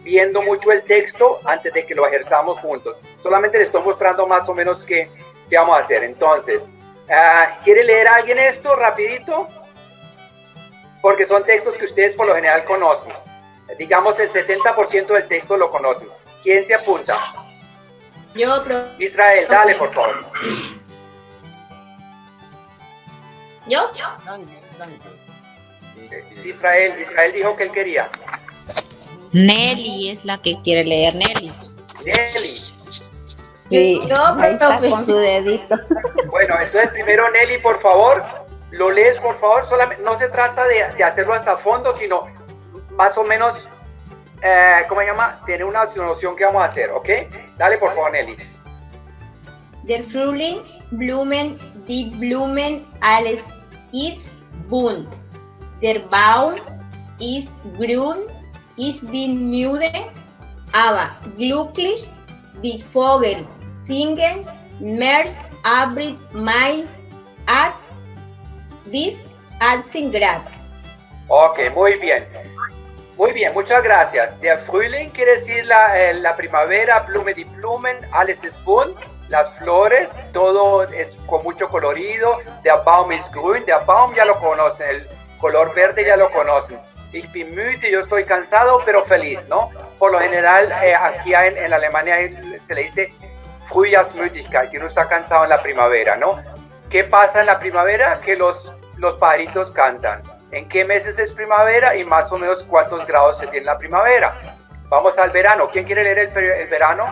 viendo mucho el texto antes de que lo ejerzamos juntos. Solamente les estoy mostrando más o menos qué vamos a hacer. Entonces, ¿quiere leer a alguien esto rapidito? Porque son textos que ustedes por lo general conocen. Digamos, el 70% del texto lo conocen. ¿Quién se apunta? Yo, profe. Israel, dale, por favor. ¿Yo? Israel dijo que él quería. Nelly es la que quiere leer, Nelly. Nelly. Sí, Yo, ahí está profe. con su dedito. Bueno, entonces primero Nelly, por favor, lo lees, por favor. Solamente, no se trata de hacerlo hasta fondo, sino más o menos, ¿cómo se llama? Tener una noción que vamos a hacer, ¿ok? Dale, por favor, Nelly. Der Frühling, Blumen, die Blumen, alles ist bunt. Der Baum ist grün, ich bin müde, aber glücklich. Die Vögel singen, März, April, Mai, bis 18 Grad. Ok, muy bien. Muy bien, muchas gracias. Der Frühling quiere decir la primavera, Blume die Blumen, alles ist bunt, las flores, todo es con mucho colorido. Der Baum ist grün, der Baum ya lo conocen, el color verde ya lo conocen. Ich bin müde, yo estoy cansado, pero feliz, ¿no? Por lo general, aquí en Alemania se le dice Frühjahrsmüdigkeit, que uno está cansado en la primavera, ¿no? ¿Qué pasa en la primavera? Que los pajaritos cantan. ¿En qué meses es primavera? Y más o menos cuántos grados se tiene en la primavera. Vamos al verano. ¿Quién quiere leer el verano?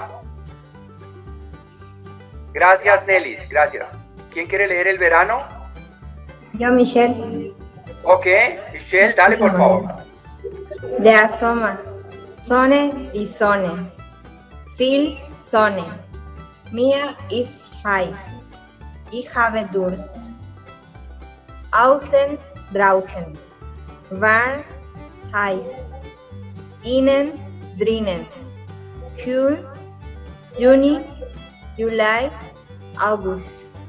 Gracias, Nelly. Gracias. ¿Quién quiere leer el verano? Yo, Michelle. Ok, Michelle, dale por favor. Der Sommer. Sonne, die Sonne. Viel Sonne. Mir ist heiß. Ich habe Durst. Außen, draußen. Warm, heiß. Innen, drinnen. Kühl, Juni, Juli, August.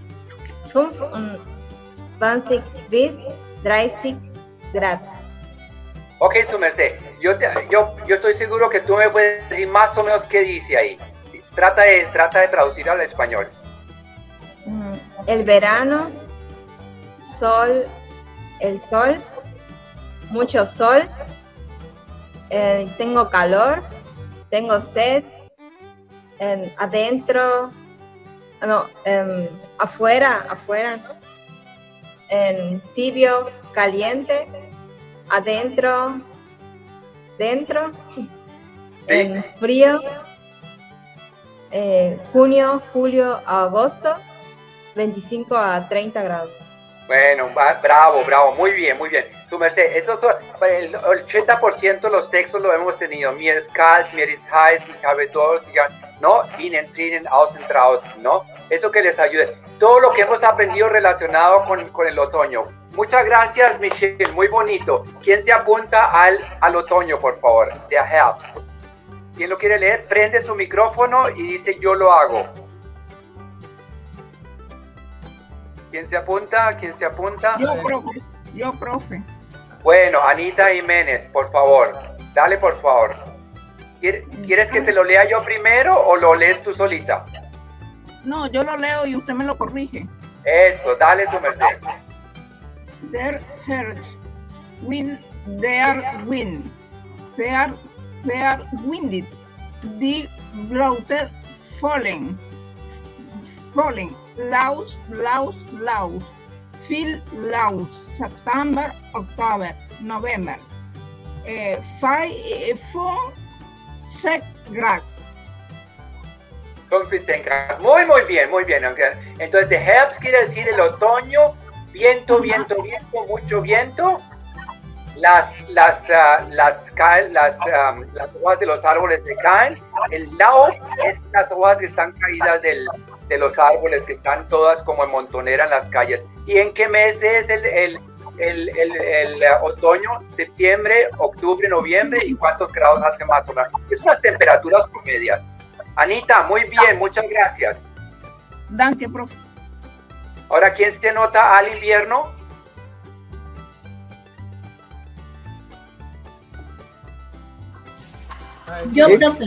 25 bis 30 Grad. Ok, su merced. Yo estoy seguro que tú me puedes decir más o menos qué dice ahí. Trata de traducir al español. El verano, sol, el sol, mucho sol, tengo calor, tengo sed, adentro, no, afuera, ¿no? Tibio, caliente, adentro, dentro, Sí. frío, junio, julio, agosto, 25 a 30 grados. Bueno, bravo, muy bien. Su merced, esos son, el 80% de los textos lo hemos tenido. Mir ist kalt, mir ist heiß, ich habe Durst, ¿no? Innen, drinnen, außen, draußen, ¿no? Eso que les ayude. Todo lo que hemos aprendido relacionado con el otoño. Muchas gracias, Michelle, muy bonito. ¿Quién se apunta al otoño, por favor? Der Herbst. ¿Quién lo quiere leer? Prende su micrófono y dice yo lo hago. ¿Quién se apunta? Yo, profe. Bueno, Anita Jiménez, por favor. Dale, por favor. ¿Quieres que te lo lea yo primero o lo lees tú solita? No, yo lo leo y usted me lo corrige. Eso, dale, su merced. Der Herbst, der Wind, sehr windig, die Blätter fallen, laus, viel laus, September, October, November, 6 Grad. Muy bien. Entonces, de Herbst quiere decir el otoño, viento, mucho viento. Las hojas de los árboles se caen. El Laub es las hojas que están caídas de los árboles, que están todas como en montonera en las calles. ¿Y en qué mes es el otoño? Septiembre, octubre, noviembre. ¿Y cuántos grados hace más o menos? Es unas temperaturas promedias. Anita, muy bien, muchas gracias. Danke, profe. Ahora, ¿quién se nota al invierno? Yo, ¿Sí? profe.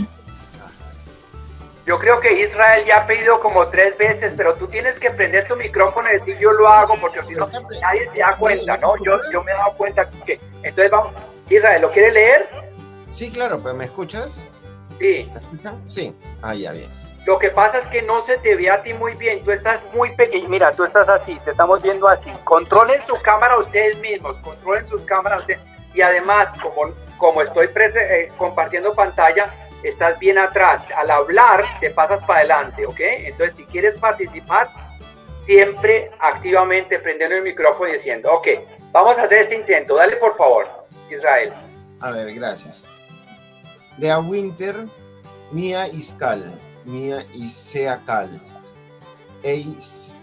Yo creo que Israel ya ha pedido como 3 veces, pero tú tienes que prender tu micrófono y decir yo lo hago, porque si no, nadie se da cuenta, ¿no? Yo me he dado cuenta que... Entonces vamos, Israel, ¿lo quiere leer? Sí, claro, pero ¿me escuchas? Sí. ¿Me escuchan? Sí. Ah, ya, bien. Lo que pasa es que no se te ve a ti muy bien, tú estás muy pequeño, mira, tú estás así, te estamos viendo así. Controlen su cámara ustedes mismos, controlen sus cámaras ustedes. Y además, como estoy compartiendo pantalla, estás bien atrás. Al hablar, te pasas para adelante, ¿ok? Entonces, si quieres participar, siempre activamente prendiendo el micrófono y diciendo, ok, vamos a hacer este intento. Dale, por favor, Israel. A ver, gracias. Der Winter, Mia Iskal, Mia Iseakal, Eis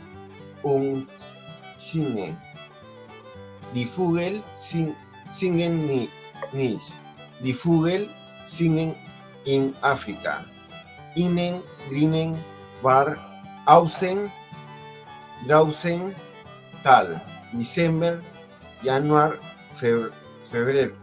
Chine, Die Vogel singen nicht, die Vogel singen in Afrika, innen, drinnen, war, außen, draußen, tal, Diciembre, Januar, febrero.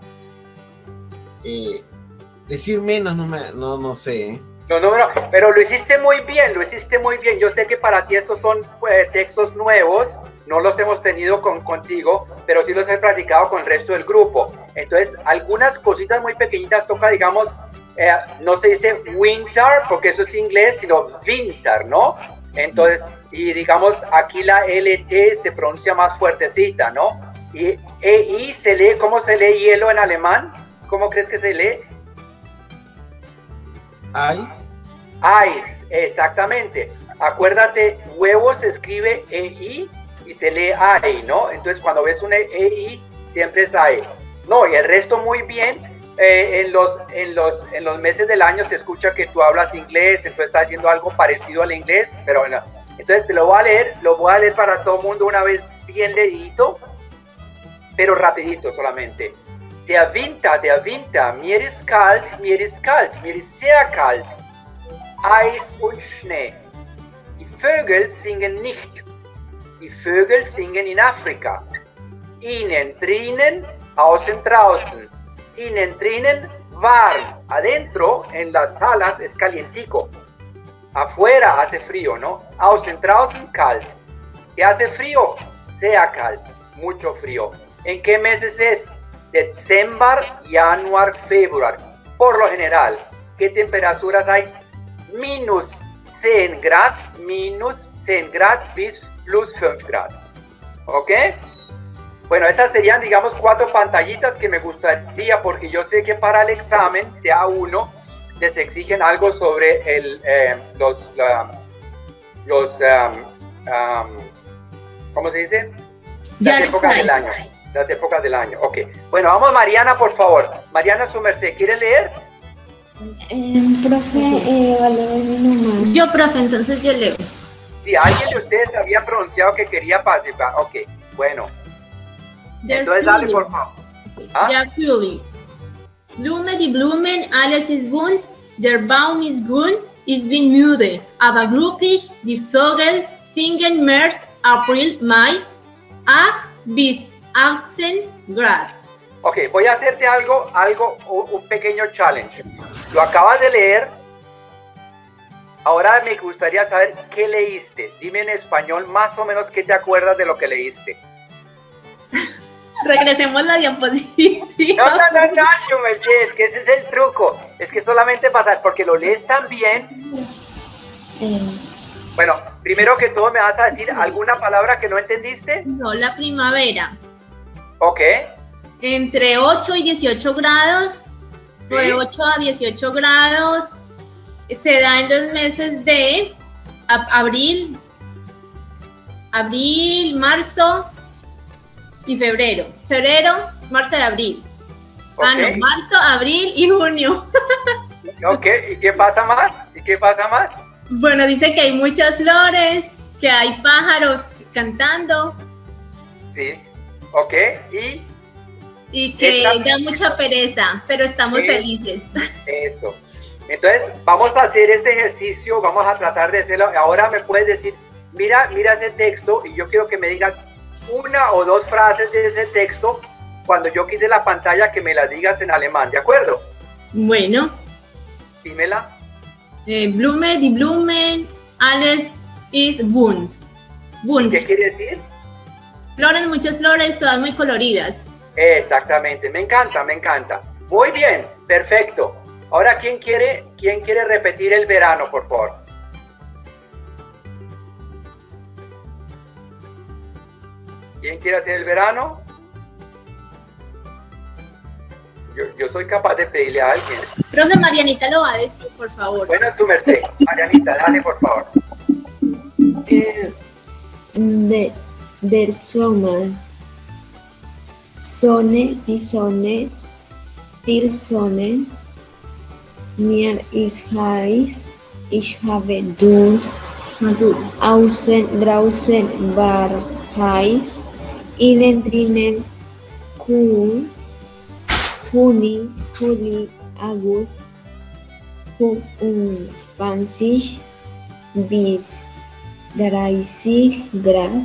Decir menos no sé, ¿eh? No, pero lo hiciste muy bien, lo hiciste muy bien. Yo sé que para ti estos son textos nuevos, no los hemos tenido contigo, pero sí los he practicado con el resto del grupo. Entonces, algunas cositas muy pequeñitas toca, digamos, no se dice winter, porque eso es inglés, sino winter, ¿no? Entonces, y digamos, aquí la LT se pronuncia más fuertecita, ¿no? Y EI se lee, ¿cómo se lee hielo en alemán? ¿Cómo crees que se lee? Ice, exactamente. Acuérdate, huevo se escribe EI y se lee AI, ¿no? Entonces cuando ves un EI siempre es AI. No, y el resto muy bien. En los meses del año se escucha que tú hablas inglés, entonces estás haciendo algo parecido al inglés, pero bueno. Entonces te lo voy a leer para todo el mundo una vez bien leído, pero rapidito solamente. Der Winter, mir ist kalt, mir ist sehr kalt. Eis und Schnee. Die Vögel singen nicht. Die Vögel singen in Afrika. Innen, drinnen, außen, draußen. Innen, drinnen, warm. Adentro, en las salas, es calientico. Afuera hace frío, ¿no? Außen, draußen, kalt. ¿Qué hace frío? Sehr kalt. Mucho frío. ¿En qué meses es? Diciembre, Januar, Februar. Por lo general, ¿qué temperaturas hay? Minus 10 Grad bis plus 5 Grad. ¿Ok? Bueno, esas serían, digamos, 4 pantallitas que me gustaría, porque yo sé que para el examen de A1 les exigen algo sobre ¿cómo se dice? Las épocas del año. Las épocas del año, ok. Bueno, vamos Mariana, por favor. Mariana, su merced, ¿quiere leer? Profe, va a leer nomás. Yo, profe, entonces yo leo. Si alguien de ustedes había pronunciado que quería participar, ok, bueno. Entonces dale, por favor. ¿Ah? Der Frühling. Blume, die Blumen, alles ist bunt, der Baum ist grün, ich bin müde, aber glücklich, die Vögel singen März, April, Mai, 8 bis 18 Grad. Ok, voy a hacerte un pequeño challenge. Lo acabas de leer. Ahora me gustaría saber qué leíste. Dime en español más o menos qué te acuerdas de lo que leíste. Regresemos la diapositiva. No, Chumerche, es que ese es el truco. Es que solamente pasar, porque lo lees tan bien. Bueno, primero que todo me vas a decir alguna palabra que no entendiste. No, la primavera. Ok. Entre 8 y 18 grados, ¿Sí? De 8 a 18 grados, se da en los meses de abril, marzo y febrero. Febrero, marzo y abril. Okay. No, marzo, abril y junio. Ok, ¿y qué pasa más? Bueno, dice que hay muchas flores, que hay pájaros cantando. Sí, ok, y que da mucha pereza, pero estamos felices. Eso. Entonces, vamos a hacer este ejercicio, vamos a tratar de hacerlo. Ahora me puedes decir, mira ese texto, y yo quiero que me digas 1 o 2 frases de ese texto. Cuando yo quite la pantalla, que me las digas en alemán, ¿de acuerdo? Bueno. dímela. Blume, die Blumen, alles ist bunt. Bunt. ¿Qué quiere decir? Flores, muchas flores, todas muy coloridas. Exactamente, me encanta, me encanta. Muy bien, perfecto. Ahora, ¿quién quiere repetir el verano, por favor? ¿Quién quiere hacer el verano? Yo soy capaz de pedirle a alguien. Profe, Marianita lo va a decir, por favor. Bueno, su merced. Marianita, dale, por favor. Der Sommer. Sonne, die Sonne, viel Sonne. Mir ist heiß, ich habe Durst. Draußen war heiß, innen drinnen cool. Juni, Juli, August, 25 bis 30 Grad.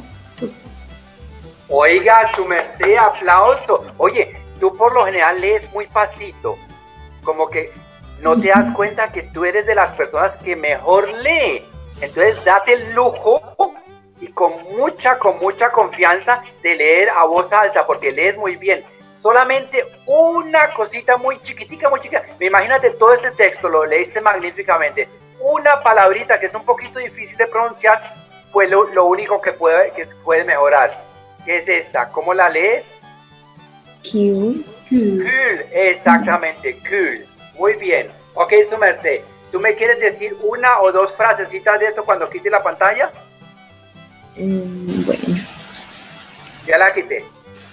Oiga, su merced, aplauso. Oye, tú por lo general lees muy pasito, como que no te das cuenta que tú eres de las personas que mejor lee. Entonces date el lujo y con mucha confianza de leer a voz alta, porque lees muy bien. Solamente una cosita muy chiquitica. Imagínate todo este texto, lo leíste magníficamente. Una palabrita que es un poquito difícil de pronunciar, pues lo único que puedes mejorar. ¿Qué es esta? ¿Cómo la lees? Cool. Cool, exactamente, cool. Muy bien. Ok, su merced. ¿Tú me quieres decir una o dos frasecitas de esto cuando quite la pantalla? Bueno. Ya la quité.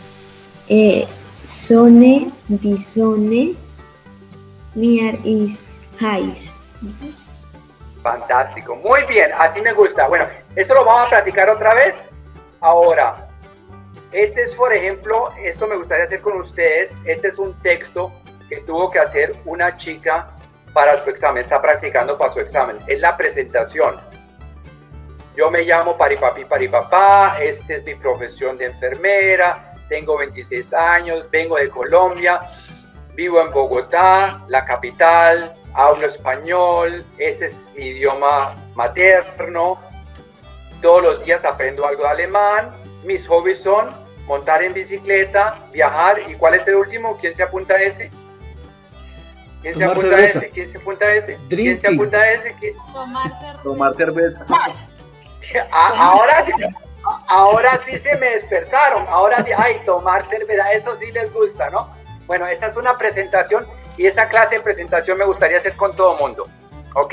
Sonne, die Sonne, mir ist heiß. Fantástico, muy bien, así me gusta. Bueno, esto lo vamos a practicar otra vez. Ahora, este es, por ejemplo, esto me gustaría hacer con ustedes. Este es un texto que tuvo que hacer una chica para su examen, está practicando para su examen. Es la presentación. Yo me llamo Paripapi Paripapá, esta es mi profesión de enfermera. Tengo 26 años, vengo de Colombia, vivo en Bogotá, la capital, hablo español, ese es mi idioma materno. Todos los días aprendo algo de alemán. Mis hobbies son montar en bicicleta, viajar. ¿Y cuál es el último? ¿Quién se apunta a ese? ¿Quién se apunta a ese? ¿Quién se apunta a ese? ¿Quién se apunta a ese? Tomar cerveza. Ahora sí se me despertaron, ahora sí, ay, tomar cerveza, eso sí les gusta, ¿no? Bueno, esa es una presentación y esa clase de presentación me gustaría hacer con todo el mundo, ¿ok?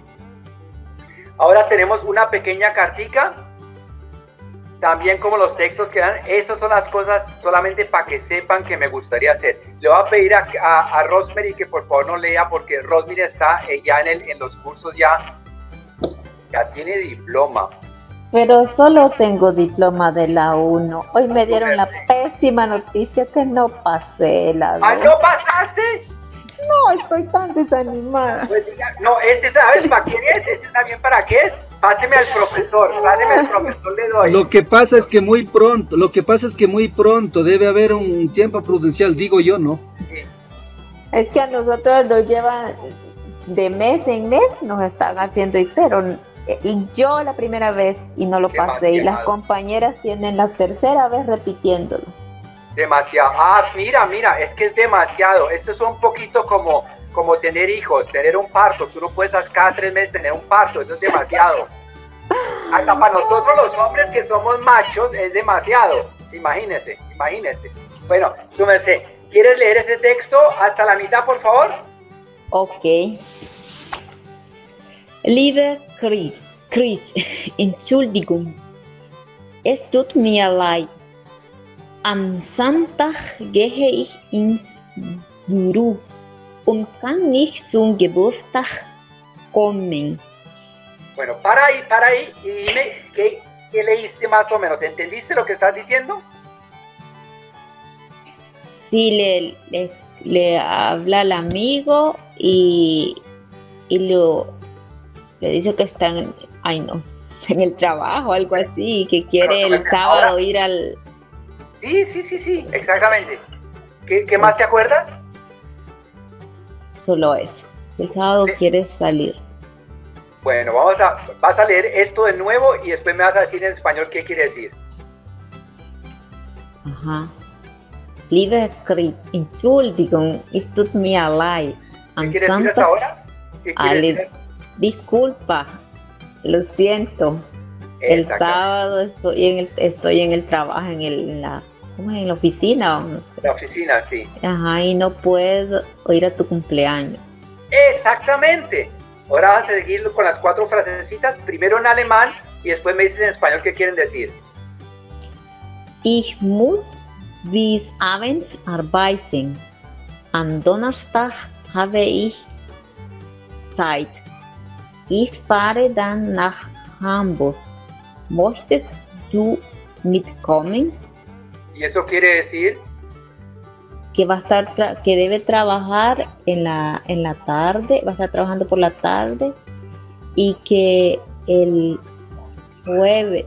Ahora tenemos una pequeña cartica, también como los textos que dan, esas son las cosas solamente para que sepan que me gustaría hacer. Le voy a pedir a Rosemary que por favor no lea porque Rosemary está ya en los cursos, ya tiene diploma. Pero solo tengo diploma de la 1. Hoy me dieron la pésima noticia que no pasé la 2. ¿Ah, no pasaste? No, estoy tan desanimada. Pues diga, no, ¿sabes para quién es? ¿Este también para qué es? Páseme al profesor, le doy. Lo que pasa es que muy pronto debe haber un tiempo prudencial, digo yo, ¿no? Sí. Es que a nosotros nos llevan de mes en mes, nos están haciendo, pero yo la primera vez y no lo pasé, y las compañeras tienen la tercera vez repitiéndolo. Demasiado. Mira, es que es demasiado. Esto es un poquito como tener hijos, tener un parto. Tú no puedes cada 3 meses tener un parto, eso es demasiado. Hasta para nosotros los hombres que somos machos es demasiado. Imagínese. Bueno, tú merced, ¿quieres leer ese texto hasta la mitad, por favor? Ok. Liebe Chris, Entschuldigung, es tut mir leid. Am Sonntag gehe ich ins Büro und kann nicht zum Geburtstag kommen. Bueno, para ahí y dime qué leíste más o menos. ¿Entendiste lo que estás diciendo? Sí, le habla al amigo y le dice que está en el trabajo, algo así, que quiere el sábado ir al... Sí, exactamente. ¿Qué más te acuerdas? Solo eso. El sábado quieres salir. Bueno, vas a leer esto de nuevo y después me vas a decir en español qué quiere decir. Ajá. Liebe Chris, Entschuldigung, es tut mir leid. ¿Qué quiere decir hasta ahora? ¿Qué quiere decir? Disculpa, lo siento. El sábado estoy en el trabajo, en la oficina, no sé. La oficina, sí. Ajá, y no puedo ir a tu cumpleaños. Exactamente. Ahora vas a seguir con las 4 frasecitas, primero en alemán y después me dices en español qué quieren decir. Ich muss bis abends arbeiten. Am Donnerstag habe ich Zeit. Ich fahre dann nach Hamburg. ¿Möchtest du mitkommen? ¿Y eso quiere decir? Que va a estar que debe trabajar en la tarde, va a estar trabajando por la tarde y que el jueves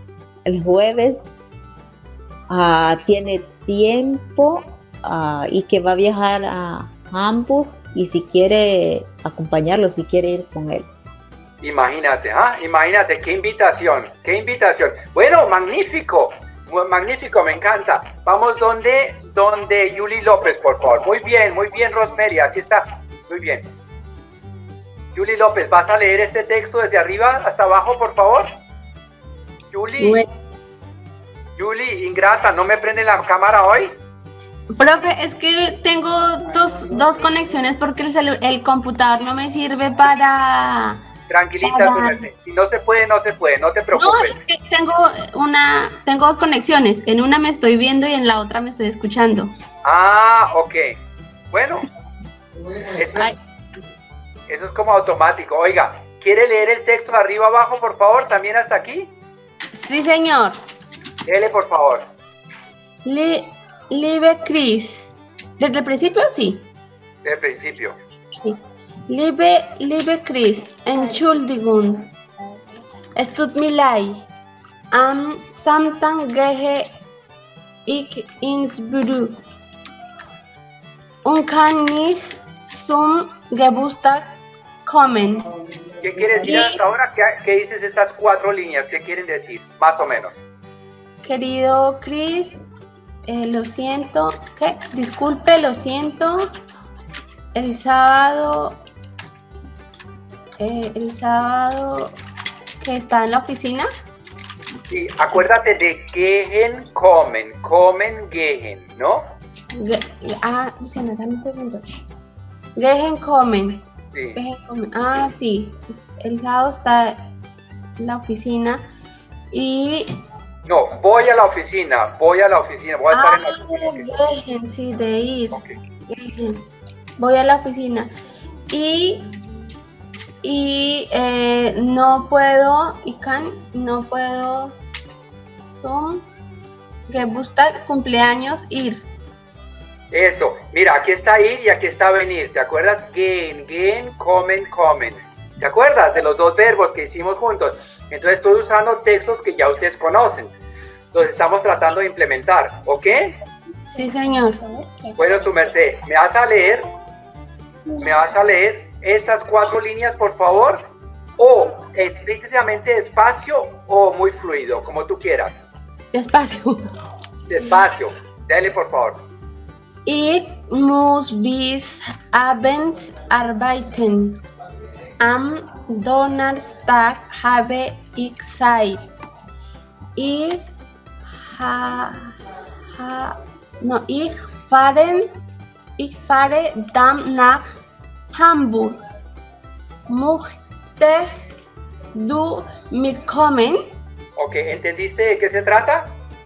tiene tiempo y que va a viajar a Hamburg y si quiere acompañarlo, si quiere ir con él. Imagínate, imagínate, qué invitación. Bueno, magnífico, me encanta. Vamos donde Yuli López, por favor. Muy bien, Rosemary, así está, muy bien. Yuli López, ¿vas a leer este texto desde arriba hasta abajo, por favor? Yuli, ingrata, ¿no me prende la cámara hoy? Profe, es que tengo dos conexiones porque el computador no me sirve para... Tranquilita, si no se puede, no te preocupes. No, es que tengo 2 conexiones. En una me estoy viendo y en la otra me estoy escuchando. Ah, ok. Bueno, eso es como automático. Oiga, ¿quiere leer el texto de arriba abajo, por favor? ¿También hasta aquí? Sí, señor. Dele, por favor. Liebe Chris. ¿Desde el principio sí? Desde el principio. Sí. Liebe Chris, Entschuldigung, es tut mir leid. Am Samstag gehe ich ins Büro und kann nicht zum Geburtstag kommen. ¿Qué quiere decir hasta ahora? ¿Qué dices estas 4 líneas? ¿Qué quieren decir? Más o menos. Querido Chris, lo siento. ¿Qué? Disculpe, lo siento. El sábado que está en la oficina. Sí, acuérdate de gehen, comen, gehen, ¿no? Luciana, dame un segundo. Gehen, comen. Sí. Gehen, comen. Sí. El sábado está en la oficina y... No, voy a la oficina, voy a estar en la oficina. Gehen, sí, de ir. Okay. Gehen. Voy a la oficina y no puedo zum Geburtstag, cumpleaños, ir. Eso, mira, aquí está ir y aquí está venir. ¿Te acuerdas? Gehen, comen. ¿Te acuerdas de los 2 verbos que hicimos juntos? Entonces estoy usando textos que ya ustedes conocen. Los estamos tratando de implementar, ¿ok? Sí, señor. Bueno, su merced, ¿me vas a leer estas 4 líneas, por favor? O explícitamente despacio o muy fluido, como tú quieras. Despacio. Dale, por favor. Ich muss bis abends arbeiten. Am Donnerstag habe ich Zeit. Ich fahre dann nach Hamburg. ¿Möchtest du mitkommen? Ok, ¿entendiste de qué se trata?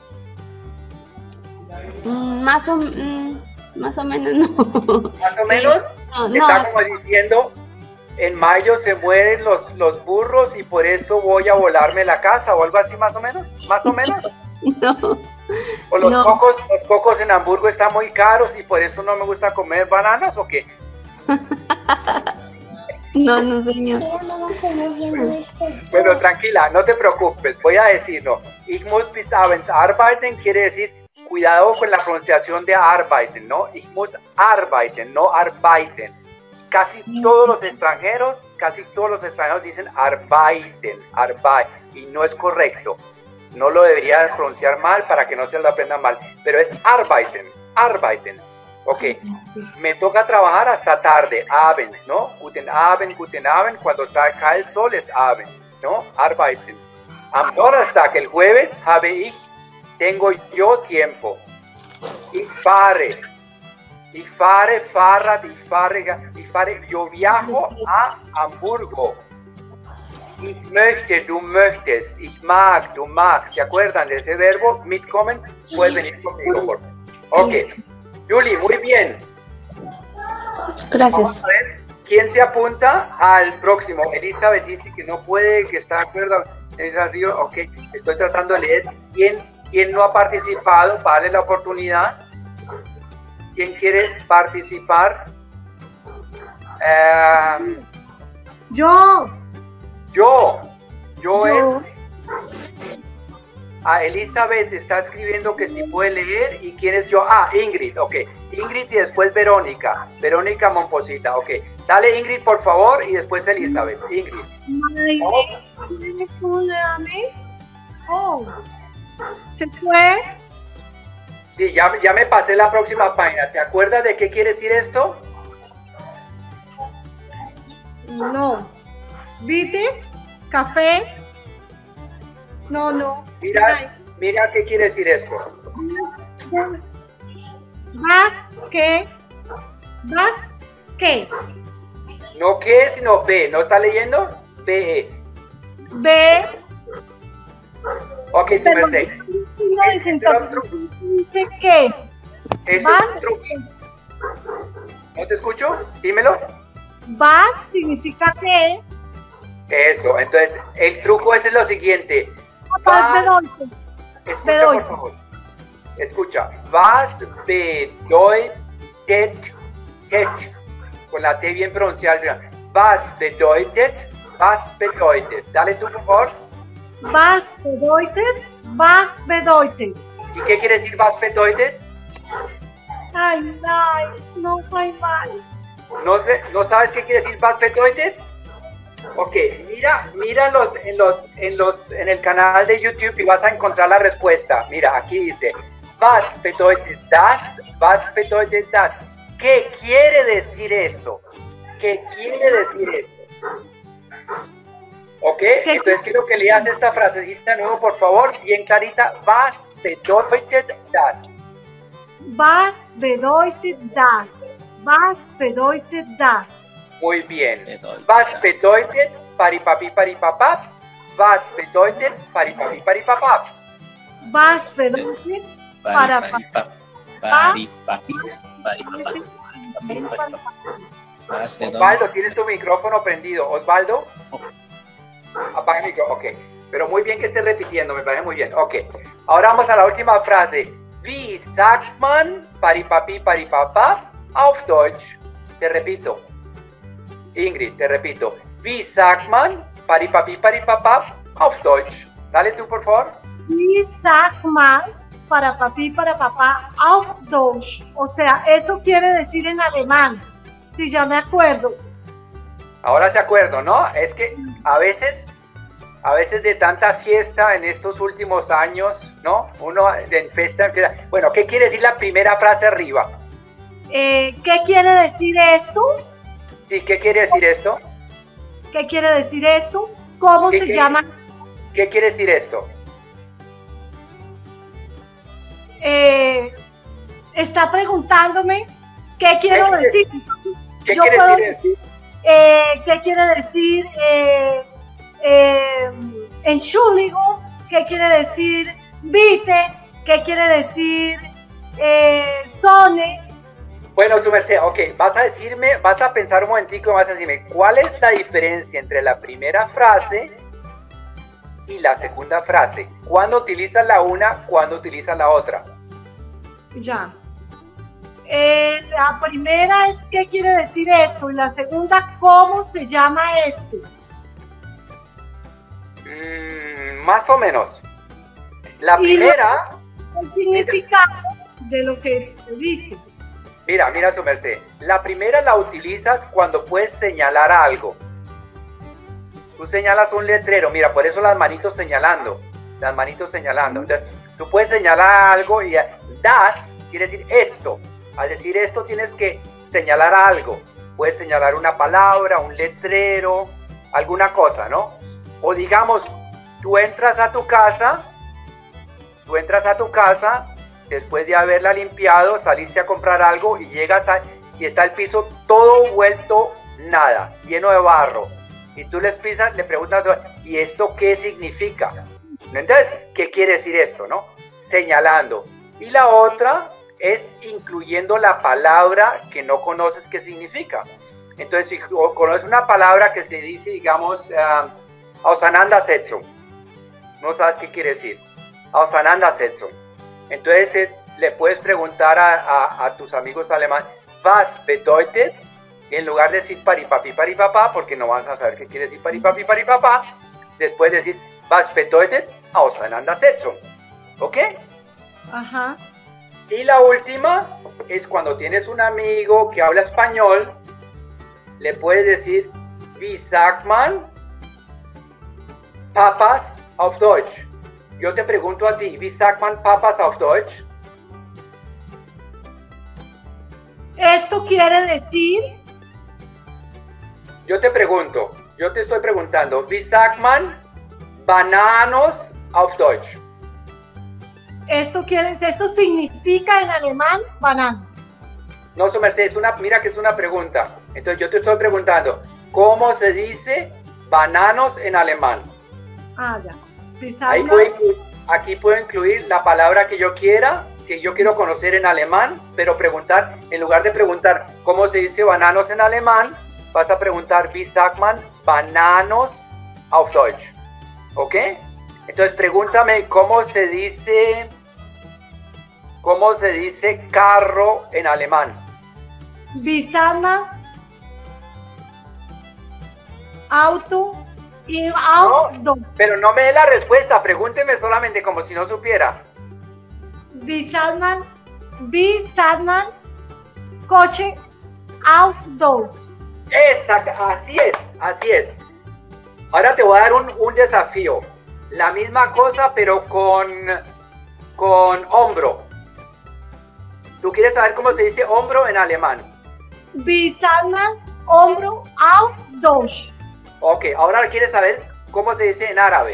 Más o menos no. ¿Más o menos? No. Está como diciendo, en mayo se mueren los burros y por eso voy a volarme la casa o algo así, más o menos. No. ¿O los cocos en Hamburgo están muy caros y por eso no me gusta comer bananas o qué? No, señor. Bueno, tranquila, no te preocupes, voy a decirlo. Ich muss bis abends arbeiten quiere decir, cuidado con la pronunciación de arbeiten, ¿no? Ich muss arbeiten, no arbeiten. casi todos los extranjeros dicen arbeiten, y no es correcto. No lo debería pronunciar mal para que no se lo aprenda mal, pero es arbeiten. Ok, me toca trabajar hasta tarde, abends, ¿no? Guten Abend, cuando saca el sol es Abend, ¿no? Arbeiten. Am Donnerstag, el jueves, tengo yo tiempo. Ich fahre, Fahrrad, yo viajo a Hamburgo. Ich möchte, du möchtest, ich mag, du magst. ¿Se acuerdan de ese verbo? Mitkommen, puedes venir conmigo, por favor. Ok. Julie, muy bien. Gracias. Vamos a ver quién se apunta al próximo. Elizabeth dice que no puede, que está de acuerdo. Ok, estoy tratando de leer. ¿Quién no ha participado? Vale la oportunidad. ¿Quién quiere participar? Yo es... Elizabeth está escribiendo que si puede leer. ¿Y quién es yo? Ingrid, ok. Ingrid y después Verónica. Verónica Momposita, ok. Dale Ingrid, por favor, y después Elizabeth. Ingrid. ¿Se fue? Sí, ya me pasé la próxima página. ¿Te acuerdas de qué quiere decir esto? No. ¿Viste? ¿Café? No. Mira qué quiere decir esto. ¿Vas qué? No qué, sino B. ¿No está leyendo? B. Ok, pero ¿qué? ¿Vas? ¿No te escucho? Dímelo. Vas significa qué. Eso, entonces el truco es lo siguiente. Escucha, por favor. Escucha. Was bedeutet, con la T bien pronunciada. Was bedeutet. Dale tú, por favor. Was bedeutet. ¿Y qué quiere decir was bedeutet? Ay, no soy mal. ¿No sabes qué quiere decir was bedeutet? Ok, mira en el canal de YouTube y vas a encontrar la respuesta. Mira, aquí dice was bedeutet das. ¿Qué quiere decir eso? Ok, entonces quiero que leas esta frasecita de nuevo, por favor, bien clarita. Was bedeutet das. Muy bien. Was bedeutet paripapi paripapap. Was bedeutet paripapi paripapap. Was bedeutet Osvaldo, tienes tu micrófono prendido. Osvaldo. Apaga el micrófono. Ok. Pero muy bien que estés repitiendo, me parece muy bien. Ok. Ahora vamos a la última frase. Wie sagt man paripapi paripapap auf Deutsch? Te repito. Ingrid, te repito. Wie sagt man paripapi paripapap auf Deutsch? Dale tú, por favor. Wie sagt man parapapá auf Deutsch? O sea, eso quiere decir en alemán. Si ya me acuerdo. Ahora se acuerdo, ¿no? Es que a veces de tanta fiesta en estos últimos años, ¿no? Uno de fiesta empieza. Bueno, ¿qué quiere decir la primera frase arriba? ¿Qué quiere decir esto? Sí, ¿qué quiere decir esto? ¿Qué quiere decir esto? ¿Cómo se llama? ¿Qué quiere decir esto? Está preguntándome qué quiero decir. ¿Qué quiere decir? ¿Qué quiere decir? Entschuldigung, ¿qué quiere decir? Bitte, ¿qué quiere decir? Sone. Bueno, su merced, ok, vas a pensar un momentico y vas a decirme, ¿cuál es la diferencia entre la primera frase y la segunda frase? ¿Cuándo utilizas la una, cuándo utilizas la otra? Ya. La primera es ¿qué quiere decir esto? Y la segunda, ¿cómo se llama esto? Más o menos. La primera... El significado de lo que se dice. Mira, su merced. La primera la utilizas cuando puedes señalar algo. Tú señalas un letrero, mira, por eso las manitos señalando. Las manitos señalando. Entonces, tú puedes señalar algo y das quiere decir esto. Al decir esto tienes que señalar algo. Puedes señalar una palabra, un letrero, alguna cosa, ¿no? O digamos, tú entras a tu casa, después de haberla limpiado, saliste a comprar algo y llegas y está el piso todo vuelto nada, lleno de barro. Y tú le preguntas, ¿y esto qué significa? Entonces, ¿qué quiere decir esto, no? Señalando. Y la otra es incluyendo la palabra que no conoces qué significa. Entonces, si conoces una palabra que se dice, digamos, Ausananda Setzo, no sabes qué quiere decir. Ausananda Setzo. Entonces, le puedes preguntar a tus amigos alemanes, was bedeutet, y en lugar de decir paripapi, paripapá, porque no vas a saber qué quiere decir paripapi, paripapá, después decir, was bedeutet, Ausananda Setzo. ¿Ok? Ajá. Y la última es cuando tienes un amigo que habla español, le puedes decir, wie sagt man Papas auf Deutsch? Yo te pregunto a ti, wie sagt man Papas auf Deutsch? Esto quiere decir... Yo te estoy preguntando, wie sagt man Bananos auf Deutsch? Esto significa en alemán banano. No, su merced, mira que es una pregunta. Entonces yo te estoy preguntando, ¿cómo se dice bananos en alemán? Ah, ya. Aquí puedo incluir la palabra que yo quiera, que yo quiero conocer en alemán, pero preguntar, en lugar de preguntar cómo se dice bananos en alemán, vas a preguntar, wie sagt man bananos auf Deutsch? ¿Ok? Entonces pregúntame cómo se dice carro en alemán. Wie sagt man Auto y Auto. No, pero no me dé la respuesta, pregúnteme solamente como si no supiera. Wie sagt man coche auf Deutsch. Así es. Ahora te voy a dar un desafío. La misma cosa, pero con hombro. ¿Tú quieres saber cómo se dice hombro en alemán? Wie sagt man hombro auf Deutsch? Ok, ahora quieres saber cómo se dice en árabe.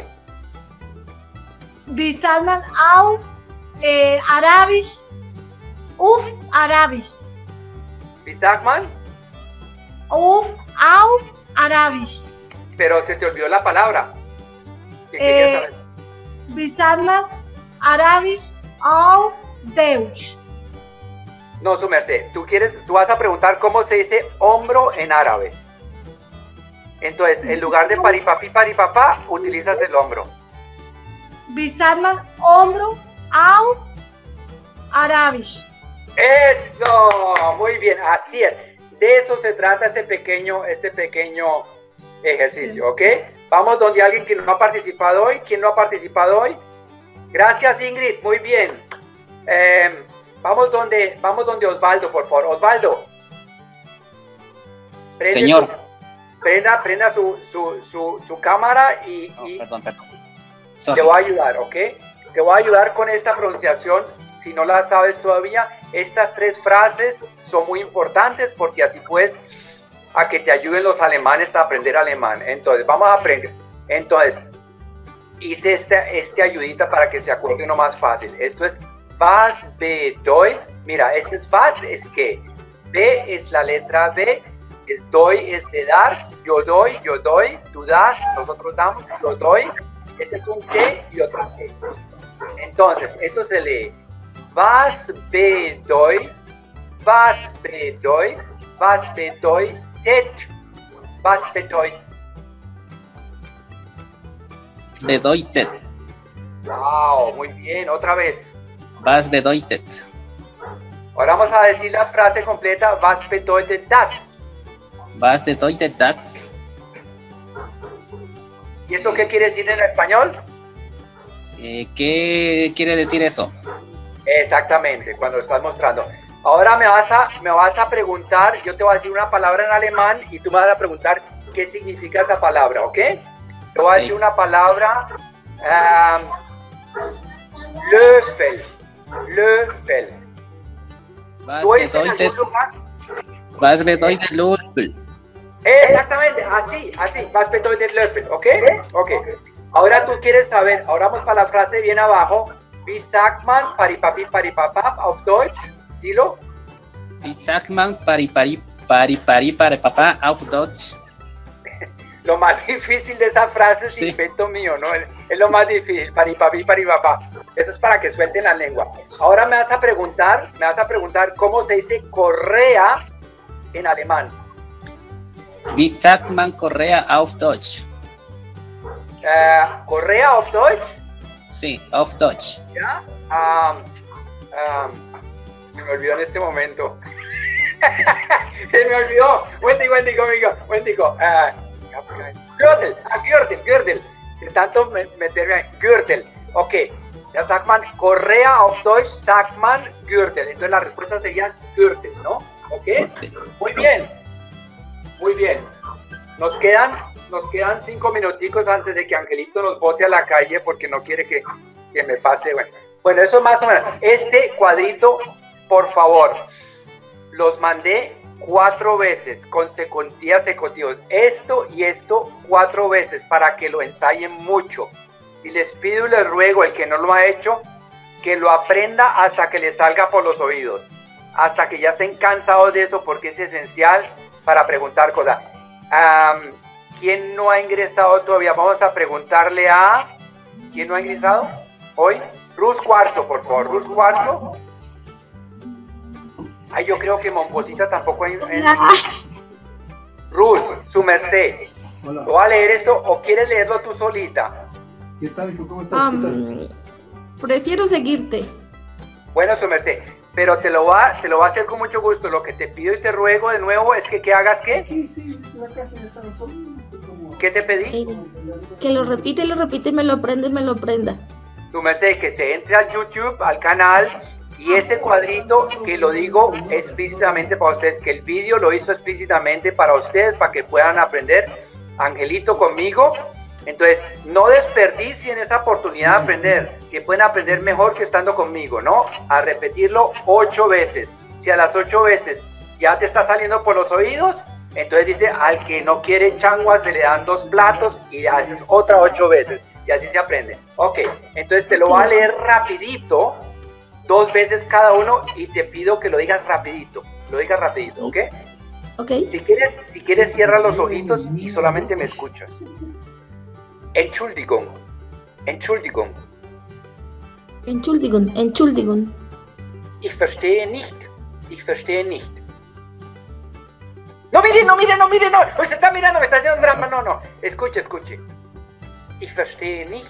Wie sagt man auf Arabisch? Auf Arabisch. Wie sagt man? Auf Arabisch. Pero se te olvidó la palabra. ¿Qué querías saber? Wie sagt man Arabisch auf Deutsch? No, su merced, tú vas a preguntar cómo se dice hombro en árabe. Entonces, en lugar de paripapi, paripapá, utilizas el hombro. Wie sagt man hombro auf Arabisch? ¡Eso! Muy bien, así es. De eso se trata este pequeño ejercicio, ¿ok? Vamos donde alguien que no ha participado hoy. ¿Quién no ha participado hoy? Gracias, Ingrid. Muy bien. Vamos donde Osvaldo, por favor. Osvaldo. Señor. Prenda su cámara y perdón. Te voy a ayudar, ¿ok? Te voy a ayudar con esta pronunciación. Si no la sabes todavía, estas 3 frases son muy importantes porque así puedes a que te ayuden los alemanes a aprender alemán. Entonces, vamos a aprender. Entonces, hice este ayudita para que se acuerde uno más fácil. Esto es was bedeutet. Mira, este es was, es que. B es la letra B. Es doy, es de dar. Yo doy, tú das, nosotros damos, yo doy. Este es un T y otro T. Entonces, esto se lee. Was bedeutet. Was bedeutet. Was bedeutet. Was bedeutet. Bedeutet. Wow, muy bien, otra vez. Was bedeutet. Ahora vamos a decir la frase completa. Was bedeutet das. Was bedeutet das. ¿Y eso qué quiere decir en español? ¿Qué quiere decir eso? Exactamente, cuando lo estás mostrando. Ahora me vas a preguntar, yo te voy a decir una palabra en alemán y tú me vas a preguntar qué significa esa palabra, ¿ok? Te voy a decir una palabra, Löffel, Löffel. Was bedeutet Löffel? Exactamente, así, was bedeutet Löffel, ¿ok? Ok. Ahora tú quieres saber, ahora vamos para la frase bien abajo, wie sagt man paripapi paripapap auf Deutsch? Dilo. Wie sagt man paripari paripapá auf Deutsch? Lo más difícil de esa frase es invento mío, ¿no? Es lo más difícil, paripapi paripapá. Eso es para que suelten la lengua. Ahora me vas a preguntar cómo se dice correa en alemán. Wie sagt man Correa auf Deutsch? ¿Correa auf Deutsch? Sí, auf Deutsch. ¿Ya? Se me olvidó en este momento. Se me olvidó. Wendy conmigo. Gürtel. De tanto meterme ahí. Gürtel. Ok. Ya sagt man Correa auf Deutsch, sagt man Gürtel. Entonces la respuesta sería Gürtel, ¿no? Ok. Muy bien. Muy bien. Nos quedan 5 minuticos antes de que Angelito nos bote a la calle porque no quiere que me pase. Bueno, eso más o menos. Este cuadrito, por favor, los mandé 4 veces consecutivos. Esto y esto 4 veces para que lo ensayen mucho. Y les pido y les ruego, el que no lo ha hecho, que lo aprenda hasta que le salga por los oídos. Hasta que ya estén cansados de eso porque es esencial para preguntar cosas. ¿Quién no ha ingresado todavía? Vamos a preguntarle a... ¿Quién no ha ingresado hoy? Rus Cuarzo, por favor. Rus Cuarzo. Ay, yo creo que Momposita tampoco ha ingresado. Rus, su merced. Hola. ¿Voy a leer esto o quieres leerlo tú solita? ¿Qué tal, hijo? ¿Cómo estás? ¿Qué tal? Prefiero seguirte. Bueno, su merced. Pero te lo va a hacer con mucho gusto. Lo que te pido y te ruego de nuevo es que hagas ¿qué? Sí, la casa ya está solo. ¿Qué te pedí? Que lo repite y me lo aprenda. Tu merced, que se entre al YouTube, al canal, y ese cuadrito que lo digo explícitamente para ustedes, que el vídeo lo hizo explícitamente para ustedes, para que puedan aprender, Angelito conmigo. Entonces, no desperdicien esa oportunidad de aprender, que pueden aprender mejor que estando conmigo, ¿no? A repetirlo 8 veces. Si a las 8 veces ya te está saliendo por los oídos, entonces dice, al que no quiere changua se le dan 2 platos y haces otra 8 veces. Y así se aprende. Ok, entonces te lo voy a leer rapidito, 2 veces cada uno, y te pido que lo digas rapidito. ¿Ok? Ok. Si quieres cierra los ojitos y solamente me escuchas. Entschuldigung. Ich verstehe nicht. No mire, no. Usted está mirando, me está haciendo drama. No. Escuche. Ich verstehe nicht.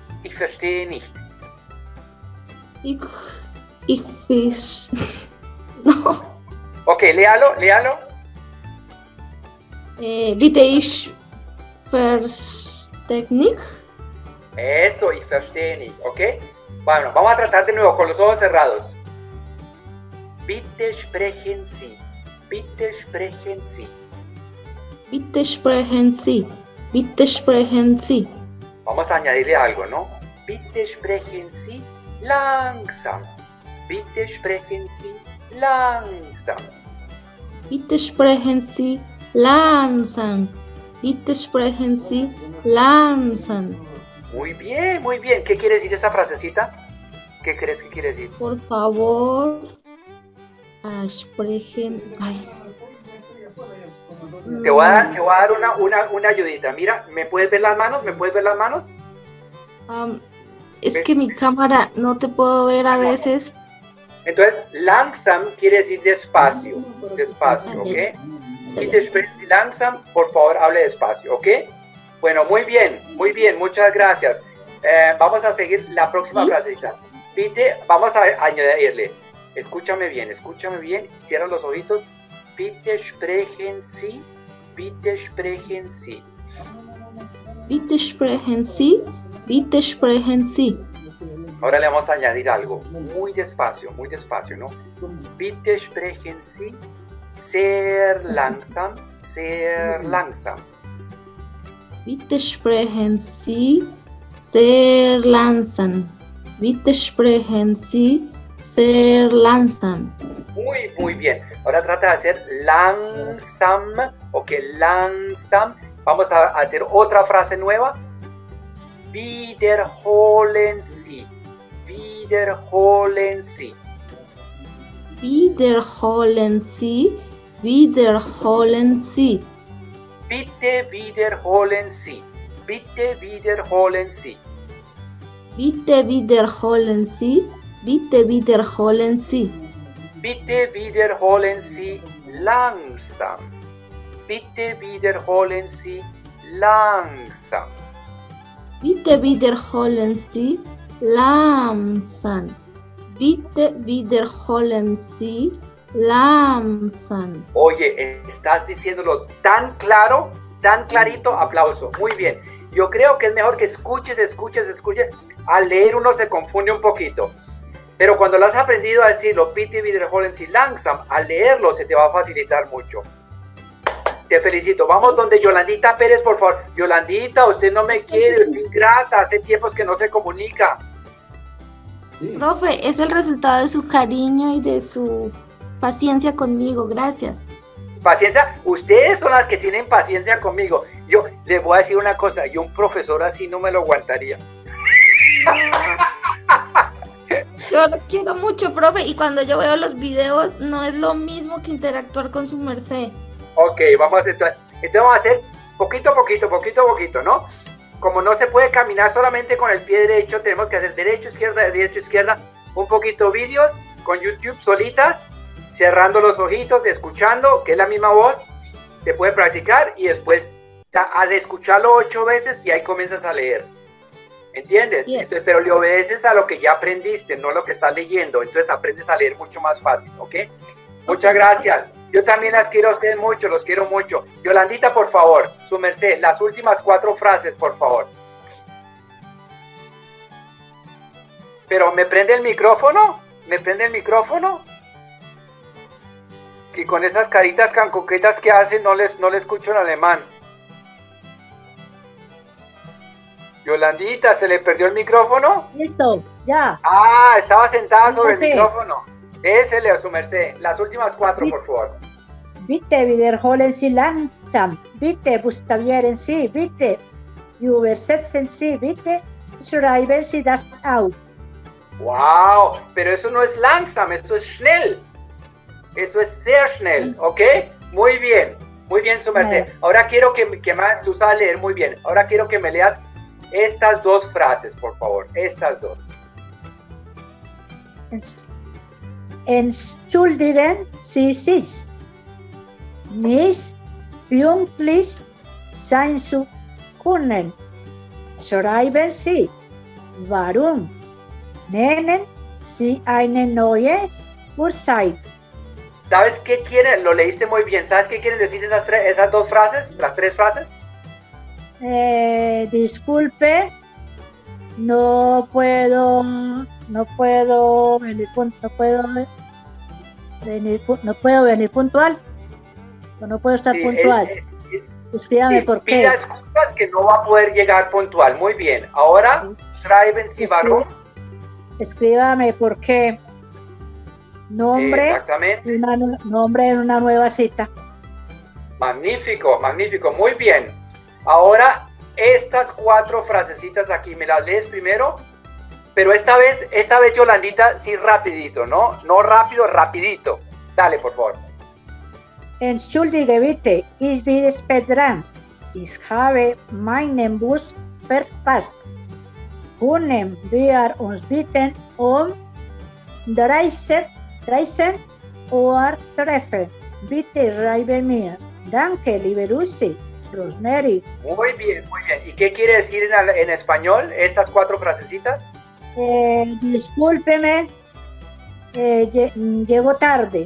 Ich fish. No. Ok, léalo. Bitte ich Technik. Eso, ich verstehe nicht, ¿ok? Bueno, vamos a tratar de nuevo con los ojos cerrados. Bitte sprechen Sie. Vamos a añadirle algo, ¿no? Bitte sprechen Sie langsam. Bitte sprechen Sie langsam. Muy bien. ¿Qué quiere decir esa frasecita? ¿Qué crees que quiere decir? Por favor, sprechen. Ay. Te voy a dar una ayudita. Mira, ¿me puedes ver las manos? Es que mi cámara no te puedo ver a veces. Entonces, langsam quiere decir despacio, ¿ok? Bitte sprechen Sie langsam, por favor, hable despacio, ¿ok? Bueno, muy bien, muchas gracias. Vamos a seguir la próxima frasecita. Bitte, vamos a añadirle. Escúchame bien, cierra los ojitos. Bitte sprechen Sie. Ahora le vamos a añadir algo, muy despacio, ¿no? Bitte sprechen Sie sehr langsam, sehr langsam. Bitte sprechen Sie sehr langsam. Bitte sprechen Sie sehr langsam. Muy bien. Ahora trata de hacer langsam, ok, langsam. Vamos a hacer otra frase nueva. Wiederholen Sie. Wiederholen Sie. Wiederholen Sie. Wiederholen Sie. Bitte wiederholen Sie. Bitte wiederholen Sie. Bitte wiederholen Sie. Bitte wiederholen Sie. Bitte wiederholen Sie langsam. Bitte wiederholen Sie langsam. Bitte wiederholen Sie langsam. Bitte wiederholen Sie langsam. Oye, estás diciéndolo tan claro, tan clarito. Aplauso. Muy bien. Yo creo que es mejor que escuches. Al leer uno se confunde un poquito. Pero cuando lo has aprendido a decirlo, bitte wiederholen Sie langsam, al leerlo se te va a facilitar mucho. Te felicito. Vamos donde Yolandita Pérez, por favor. Yolandita, usted no me quiere, es ingrata, hace tiempos que no se comunica. Sí. Profe, es el resultado de su cariño y de su paciencia conmigo. Gracias. Paciencia, ustedes son las que tienen paciencia conmigo. Yo les voy a decir una cosa, yo un profesor así no me lo aguantaría. Yo lo quiero mucho, profe, y cuando yo veo los videos no es lo mismo que interactuar con su merced. Ok, vamos a hacer, entonces vamos a hacer poquito a poquito, ¿no? Como no se puede caminar solamente con el pie derecho, tenemos que hacer derecho, izquierda, un poquito vídeos con YouTube solitas, cerrando los ojitos, escuchando, que es la misma voz, se puede practicar y después al escucharlo 8 veces y ahí comienzas a leer. ¿Entiendes? Yeah. Entonces, pero le obedeces a lo que ya aprendiste, no lo que estás leyendo. Entonces aprendes a leer mucho más fácil, ¿ok? Muchas gracias. Yo también las quiero a ustedes mucho, los quiero mucho. Yolandita, por favor, su merced, las últimas 4 frases, por favor. Pero, ¿me prende el micrófono? ¿Me prende el micrófono? Que con esas caritas tan coquetas que hacen no le escucho en alemán. Yolandita, ¿se le perdió el micrófono? Listo, ya. Ah, estaba sentada sobre el micrófono. Désele a su merced. Las últimas 4, por favor. Bitte wiederholen Sie langsam. Bitte buchstabieren Sie. Bitte übersetzen Sie. Bitte schreiben Sie das auf. Wow, pero eso no es langsam, eso es schnell. Eso es sehr schnell, ¿ok? Muy bien, su merced. Ahora quiero que tú sabes leer muy bien. Ahora quiero que me leas estas 2 frases, por favor. Estas 2. Entschuldigen Sie sich. Nicht pünktlich sein zu können. Schreiben Sie. Warum? Nennen Sie eine neue Uhrzeit. ¿Sabes qué quieren? Lo leíste muy bien. ¿Sabes qué quieren decir esas 2 frases? Las 3 frases. Disculpe, no puedo venir puntual. No puedo estar puntual. Escríbame por qué. Pida excusas que no va a poder llegar puntual. Muy bien. Ahora, schreiben Sie warum. Escríbame por qué. Nombre en una nueva cita. Magnífico. Muy bien. Ahora, estas 4 frasecitas aquí, me las lees primero, pero esta vez Yolandita, sí rapidito, ¿no? No rápido, rapidito. Dale, por favor. Entschuldige bitte, ich bin spät dran. Ich habe meinen Bus verpasst. Können wir uns bitten 13 Uhr treffen? Bitte schreibe mir. Danke, liebe Lucy. Rosemary. Muy bien. ¿Y qué quiere decir en español estas 4 frasecitas? Discúlpeme, llego tarde.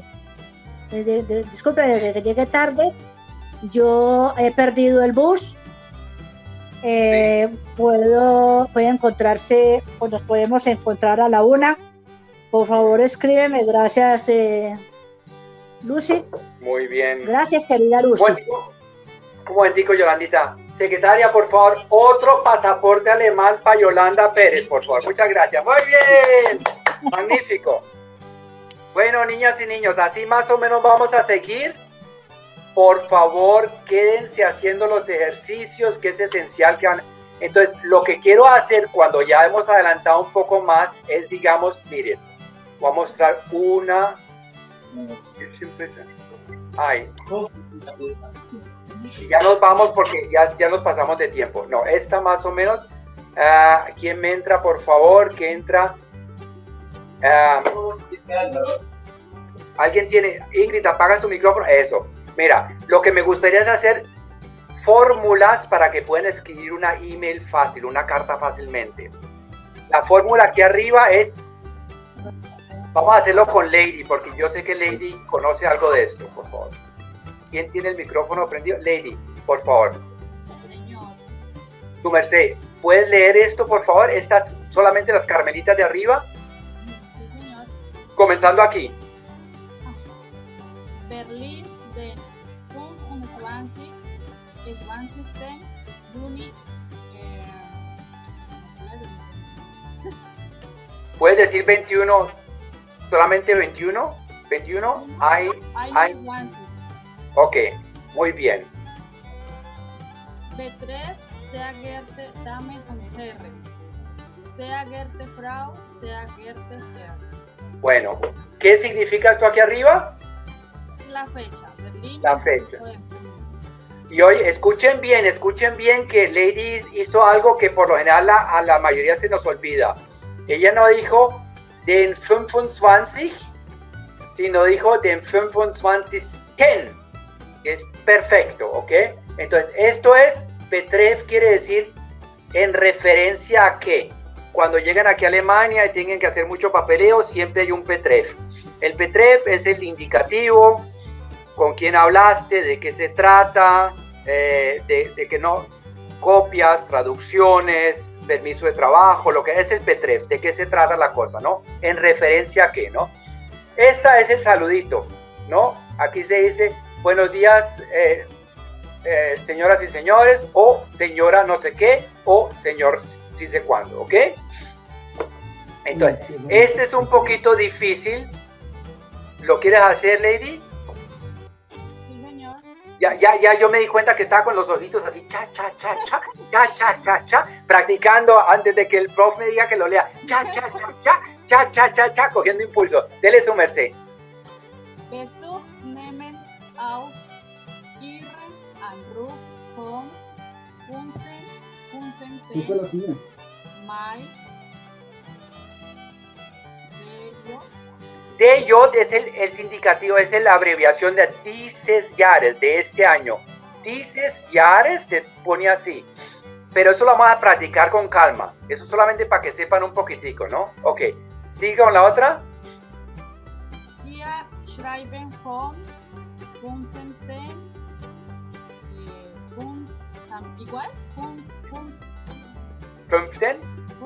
Discúlpeme que llegué tarde. Yo he perdido el bus. puede encontrarse, o nos podemos encontrar a la 1. Por favor, escríbeme. Gracias, Lucy. Muy bien. Gracias, querida Lucy. Un momentico, Yolandita. Secretaria, por favor, otro pasaporte alemán para Yolanda Pérez, por favor. Muchas gracias. Muy bien. Magnífico. Bueno, niñas y niños, así más o menos vamos a seguir. Por favor, quédense haciendo los ejercicios, que es esencial que van. Entonces, lo que quiero hacer cuando ya hemos adelantado un poco más es, digamos, miren, voy a mostrar una. Ay. Ya nos vamos porque ya nos pasamos de tiempo. No, esta más o menos. ¿Quién me entra, por favor? ¿Qué entra? ¿Alguien tiene? Ingrid, apaga tu micrófono. Eso. Mira, lo que me gustaría es hacer fórmulas para que puedan escribir una email fácil, una carta fácilmente. La fórmula aquí arriba es, vamos a hacerlo con Lady, porque yo sé que Lady conoce algo de esto, por favor. ¿Quién tiene el micrófono prendido? Lady, por favor. Tu merced, ¿puedes leer esto, por favor? Estas solamente las carmelitas de arriba. Sí, señor. Comenzando aquí. Berlín de 25, 20. Juni. ¿Puedes decir 21? ¿Solamente 21? ¿21? Hay. Ok, muy bien. B3, sehr geehrte Damen und Herren. Sehr geehrte Frau, sehr geehrte Herr. Bueno, ¿qué significa esto aquí arriba? Es la fecha. Berlín. La fecha. Y hoy, escuchen bien que Lady hizo algo que por lo general a la mayoría se nos olvida. Ella no dijo den 25, sino dijo den 25. Es perfecto, ¿ok? Entonces, esto es, Betreff quiere decir en referencia a qué. Cuando llegan aquí a Alemania y tienen que hacer mucho papeleo, siempre hay un Betreff. El Betreff es el indicativo, con quién hablaste, de qué se trata, de que no, copias, traducciones, permiso de trabajo, lo que es el Betreff, de qué se trata la cosa, ¿no? En referencia a qué, ¿no? Esta es el saludito, ¿no? Aquí se dice, buenos días, señoras y señores, o señora no sé qué, o señor sí sé cuándo, ¿ok? Entonces, este es un poquito difícil. ¿Lo quieres hacer, Lady? Sí, señor. Ya yo me di cuenta que estaba con los ojitos así, practicando antes de que el prof me diga que lo lea, cogiendo impulso. Dele su merced. Besuch nehmen auf Ihren Anruf vom 15. Mai. DJ es el indicativo, es la abreviación de dieses Jahres, de este año. Dieses Jahres se pone así. Pero eso lo vamos a practicar con calma. Eso solamente para que sepan un poquitico, ¿no? Ok. Sigue con la otra. Wir schreiben vom 15. Igual. 15.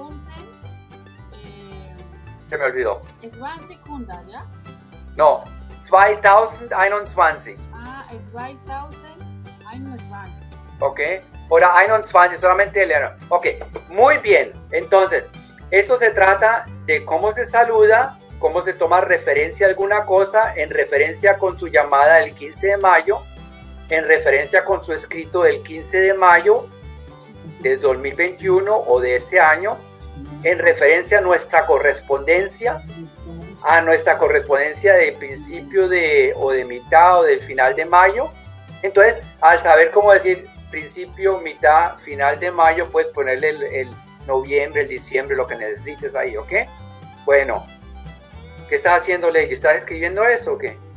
Se me olvidó. Es 20, ¿ya? No, 2021. Es 2021. Ok, ahora 21, solamente el año. Ok, muy bien. Entonces, esto se trata de cómo se saluda, cómo se toma referencia a alguna cosa, en referencia con su llamada del 15 de mayo, en referencia con su escrito del 15 de mayo del 2021 o de este año, en referencia a nuestra correspondencia, de principio o de mitad o del final de mayo. Entonces, al saber cómo decir principio, mitad, final de mayo, puedes ponerle el noviembre, el diciembre, lo que necesites ahí, ¿ok? Bueno, ¿qué estás haciendo, Lady? ¿Estás escribiendo eso o qué?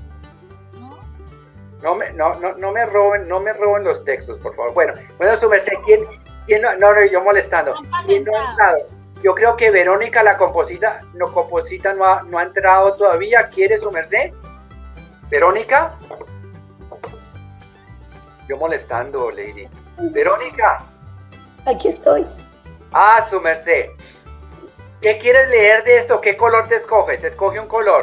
No me roben los textos, por favor. Bueno, su merced, ¿quién no, yo molestando. ¿Quién no ha entrado? Yo creo que Verónica, la composita no ha entrado todavía. ¿Quiere su merced? ¿Verónica? Yo molestando, Lady. Verónica. Aquí estoy. Ah, su merced. ¿Qué quieres leer de esto? ¿Qué color te escoges? Escoge un color.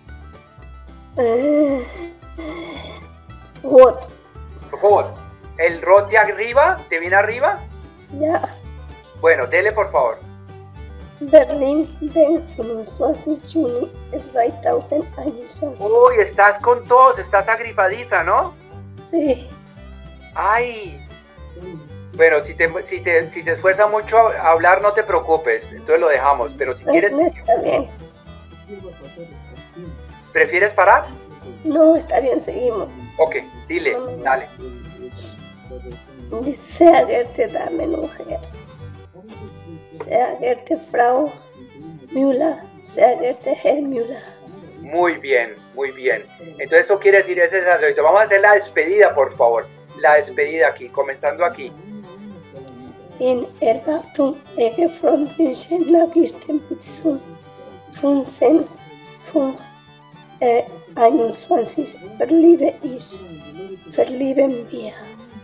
Rot. Rot. ¿El rot de arriba? ¿Te viene arriba? Ja. Bueno, dele por favor. Berlin, den 25. Juni 2021. Uy, estás con tos, estás agripadita, ¿no? Sí. Ay. Bueno, si te esfuerzas mucho a hablar, no te preocupes, entonces lo dejamos, pero si quieres... No, está bien. ¿Prefieres parar? No, está bien, seguimos. Ok, dile, dale. Sehr geehrte Damen und Herren, sehr geehrte Frau Müller, sehr geehrte Herr Müller. Muy bien, muy bien. Entonces eso quiere decir, ese es el saludo. Vamos a hacer la despedida, por favor. La despedida aquí, comenzando aquí. In Erwartung Ihrer freundlichen Nachrichten bis zum 21 verlieben wir.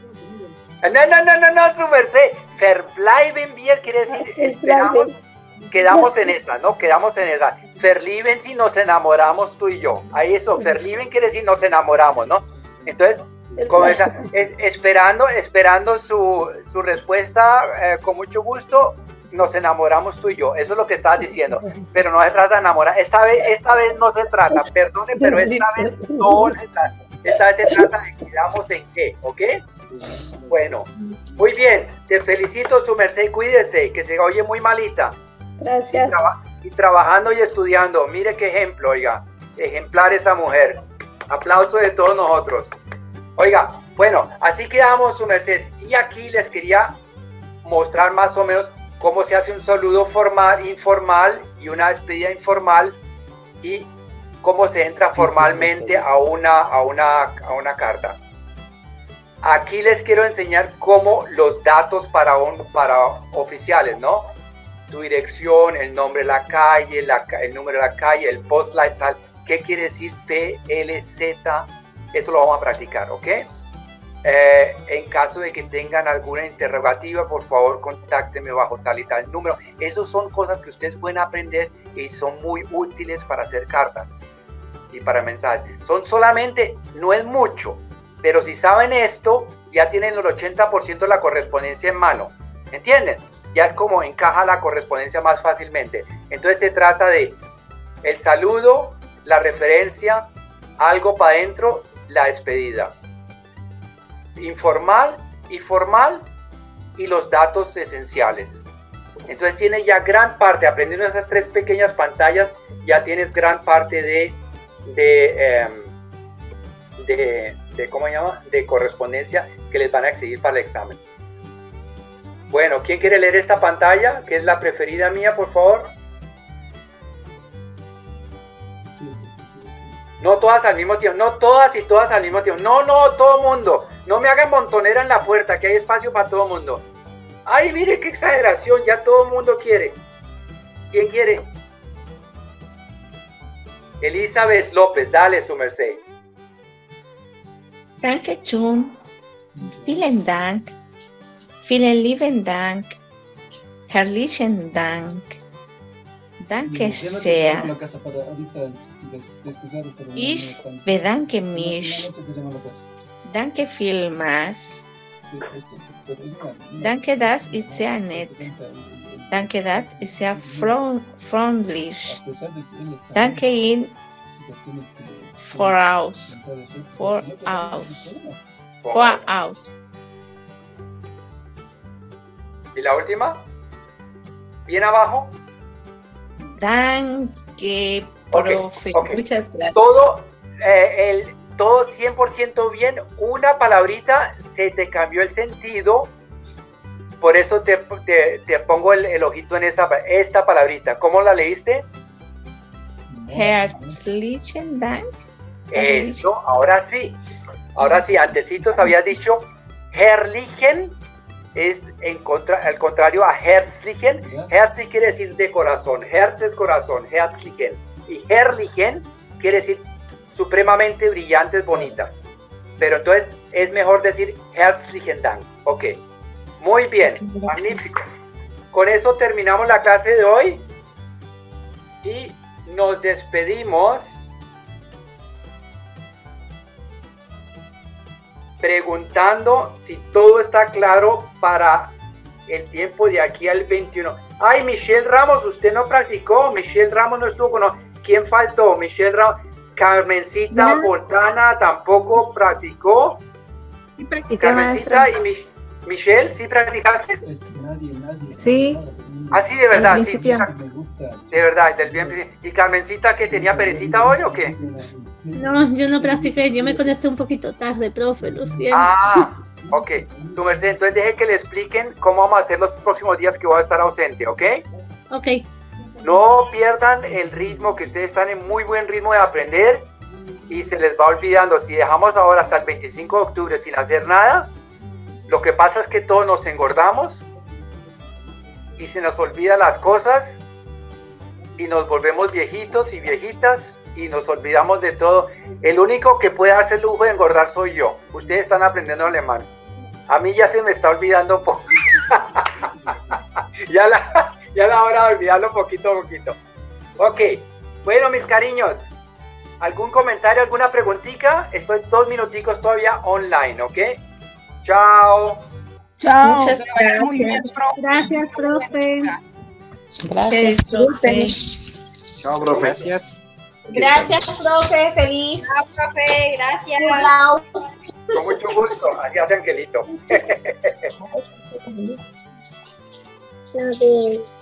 No, su merced. Verbleiben wir quiere decir, esperamos, quedamos en esa, ¿no? Quedamos en esa. Verlieben si nos enamoramos tú y yo. Ahí eso, verlieben quiere decir nos enamoramos, ¿no? Entonces, como esa, esperando su respuesta, con mucho gusto, nos enamoramos tú y yo. Eso es lo que estabas diciendo. Pero no se trata de enamorar. Esta vez no se trata, perdone, pero esta vez no se trata. Esta vez se trata de quedamos en qué, ¿ok? Bueno, muy bien. Te felicito, su merced, cuídese, que se oye muy malita. Gracias. Y trabajando y estudiando. Mire qué ejemplo, oiga. Ejemplar esa mujer. Aplauso de todos nosotros. Oiga, bueno, así quedamos, su merced. Y aquí les quería mostrar más o menos cómo se hace un saludo formal, informal y una despedida informal y cómo se entra formalmente a una carta. Aquí les quiero enseñar cómo los datos para oficiales, ¿no? Tu dirección, el nombre de la calle, el número de la calle, el postlight, ¿qué quiere decir PLZ? Eso lo vamos a practicar, ¿ok? En caso de que tengan alguna interrogativa, por favor, contáctenme bajo tal y tal número. Esas son cosas que ustedes pueden aprender y son muy útiles para hacer cartas y para mensajes. Son solamente, no es mucho, pero si saben esto, ya tienen el 80% de la correspondencia en mano. ¿Entienden? Ya es como encaja la correspondencia más fácilmente. Entonces se trata de el saludo, la referencia, algo para adentro, la despedida. Informal y formal y los datos esenciales. Entonces tienes ya gran parte, aprendiendo esas tres pequeñas pantallas, ya tienes gran parte de ¿cómo se llama? De correspondencia que les van a exigir para el examen. Bueno, ¿quién quiere leer esta pantalla? Que es la preferida mía, por favor. No todas al mismo tiempo, no todas y todas al mismo tiempo. No, todo el mundo. No me hagan montonera en la puerta, que hay espacio para todo el mundo. Ay, mire qué exageración, ya todo el mundo quiere. ¿Quién quiere? Elizabeth López, dale, su merced. Danke schön. Vielen Dank. Vielen lieben Dank. Herzlichen Dank. Danke sehr. Ich bedanke mich. Danke vielmals. Danke, das ist sehr nett. Danke, das ist sehr freundlich. Danke Ihnen voraus. ¿Y la última? ¿Bien abajo? Danke, profe. Okay. Muchas gracias. Todo 100% bien. Una palabrita se te cambió el sentido. Por eso te pongo el ojito en esta palabrita. ¿Cómo la leíste? Herzlichen Dank. Eso, ahora sí. Ahora sí, antecitos había dicho herrlichen. Es al contrario a herzlichen. Herzlich quiere decir de corazón. Herz es corazón. Herzlichen. Y herrlichen quiere decir supremamente brillantes, bonitas. Pero entonces es mejor decir herzlichen Dank. Ok. Muy bien, magnífico. Con eso terminamos la clase de hoy y nos despedimos preguntando si todo está claro para el tiempo de aquí al 21. Ay, Michelle Ramos, usted no practicó. Michelle Ramos no estuvo con nosotros. ¿Quién faltó? Michelle Ramos. Carmencita Fontana tampoco practicó. Sí, practiqué, Carmencita maestra. y Michelle, ¿sí practicaste? Sí. Ah, sí, de verdad, Al sí. principio. De verdad, del bien. ¿Y Carmencita que tenía perecita hoy o qué? No, yo no practiqué, yo me conecté un poquito tarde, profe, lo siento. Ah, ok. Su merced, entonces deje que le expliquen cómo vamos a hacer los próximos días que voy a estar ausente, ¿ok? Ok. No pierdan el ritmo, que ustedes están en muy buen ritmo de aprender y se les va olvidando. Si dejamos ahora hasta el 25 de octubre sin hacer nada, lo que pasa es que todos nos engordamos y se nos olvidan las cosas y nos volvemos viejitos y viejitas y nos olvidamos de todo. El único que puede darse el lujo de engordar soy yo. Ustedes están aprendiendo alemán. A mí ya se me está olvidando un poco. ya la hora de olvidarlo poquito a poquito. Ok, bueno, mis cariños, ¿algún comentario, alguna preguntita? Estoy 2 minuticos todavía online, ¿ok? Chao. Chao. Muchas gracias. Gracias, profe. Gracias, profe. Chao, profe. Gracias. Gracias, profe. Feliz. Chao, profe, gracias. Con mucho gusto. Adiós, Angelito. Está bien.